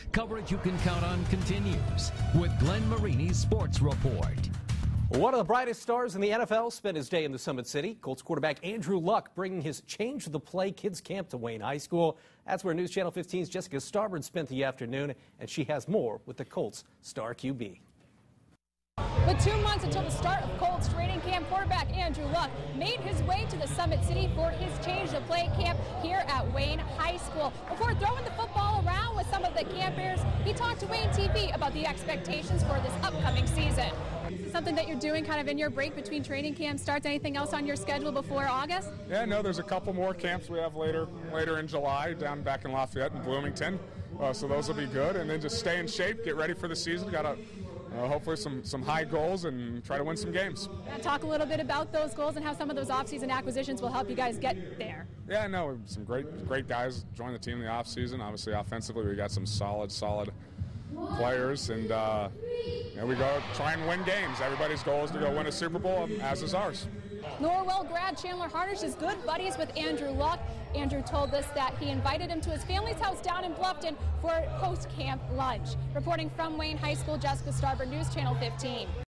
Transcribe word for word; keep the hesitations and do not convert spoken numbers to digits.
Coverage you can count on continues with Glenn Marini's Sports Report. One of the brightest stars in the N F L spent his day in the Summit City. Colts quarterback Andrew Luck bringing his Change the Play Kids Camp to Wayne High School. That's where News Channel fifteen's Jessica Starbird spent the afternoon, and she has more with the Colts star Q B. With two months until the start of Colts training camp, quarterback Andrew Luck made his way to the Summit City for his Change the Play camp here at Wayne High School. Before throwing the football around with some of the campers, he talked to Wayne T V about the expectations for this upcoming season. Something that you're doing kind of in your break between training camp starts. Anything else on your schedule before August? Yeah, no, there's a couple more camps we have later later in July down back in Lafayette and Bloomington. Uh, so those will be good. And then just stay in shape, get ready for the season. Got to Uh, hopefully some, some high goals and try to win some games. Yeah, talk a little bit about those goals and how some of those offseason acquisitions will help you guys get there. Yeah, no, some great great guys joined the team in the offseason. Obviously, offensively, we got some solid, solid players, and uh, you know, we go try and win games. Everybody's goal is to go win a Super Bowl, as is ours. Norwell grad Chandler Harnish is good buddies with Andrew Luck. Andrew told us that he invited him to his family's house down in Bluffton for a post-camp lunch. Reporting from Wayne High School, Jessica Starbird, News Channel fifteen.